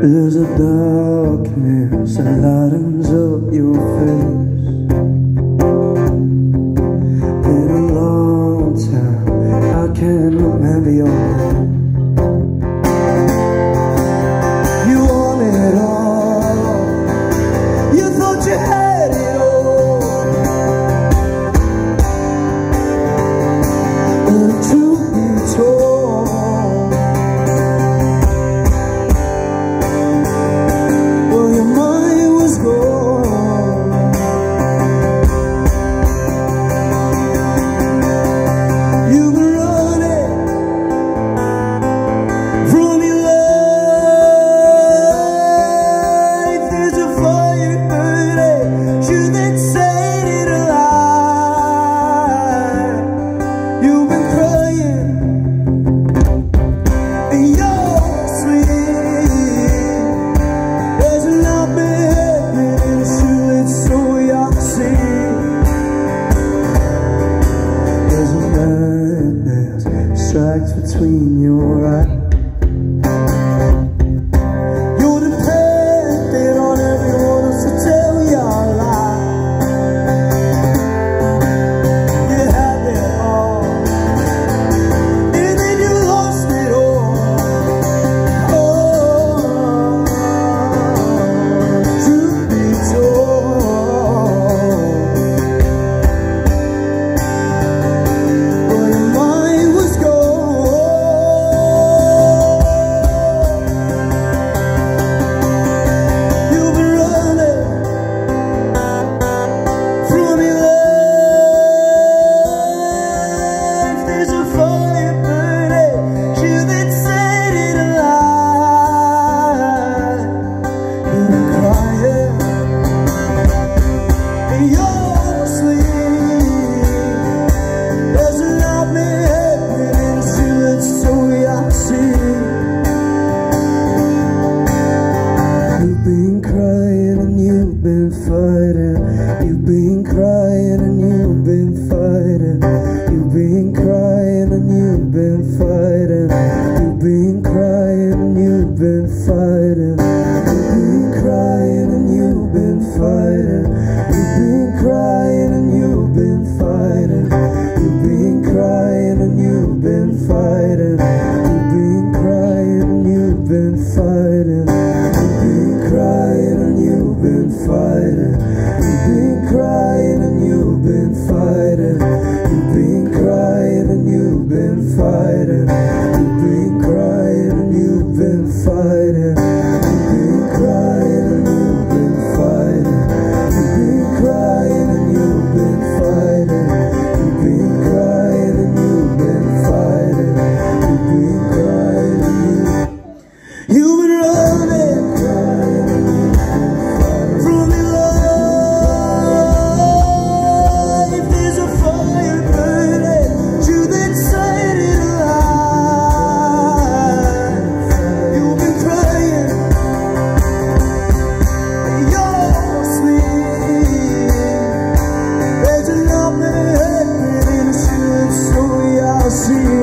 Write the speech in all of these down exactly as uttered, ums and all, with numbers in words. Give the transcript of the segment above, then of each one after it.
There's a darkness that lightens up your face. Been a long time, I can't remember your name. You want it all, you thought you had it all, and truth be told, well, your mind was gone. You've been running from your life. There's a fire burning, you that set it alive. You've been crying and you're sweet. There's not been happening, so it's so y'all see. There's a madness strikes between your eyes. You're dependent on everyone else to tell your lie. You had it all, and then you lost it all. Oh, truth be told, well, your mind was gone. You've been running from your life. There's a fire burning, you that set it alive. You've been crying and you're asleep. There's a lot been happening, so it's so y'all see. You've been crying and you've been fighting. You've been crying and you've been fighting. You've been crying and you've been fighting. You've been crying and you've been fighting. You've been crying and you've been fighting. You've been crying and you've been fighting. You've been crying and you've been fighting. You've been crying and you've been fighting. You've been crying and you've been fighting. You've been crying and you've been fighting. You've been crying and you've been fighting. You've been crying and you've been fighting. You've been crying and you've been fighting. You've been crying and you've been fighting. You've been crying and you've been fighting. You've been crying and you you've been running from your life. There's a fire burning, you that set it alive. You've been crying and you're sweet. There's a lot been happening, so y'all see.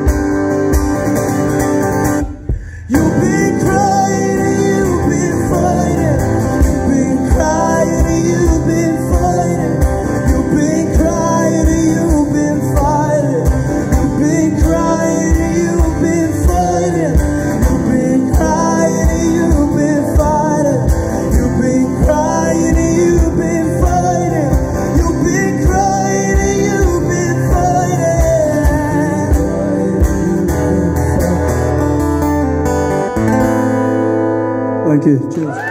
You've been crying and you've been fighting. You've been crying and you've been fighting. You've been crying and you've been fighting. You've been crying and you've been fighting. You've been crying and you've been fighting. You've been crying and you've been fighting. You've been crying and you've been fighting. Thank you. Cheers.